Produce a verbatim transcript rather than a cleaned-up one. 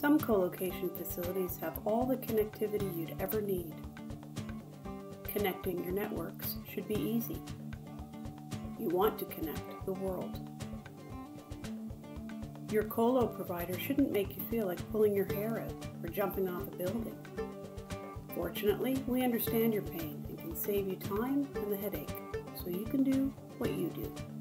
Some colocation facilities have all the connectivity you'd ever need. Connecting your networks should be easy. You want to connect the world. Your colo provider shouldn't make you feel like pulling your hair out or jumping off a building. Fortunately, we understand your pain and can save you time and the headache, so you can do what you do.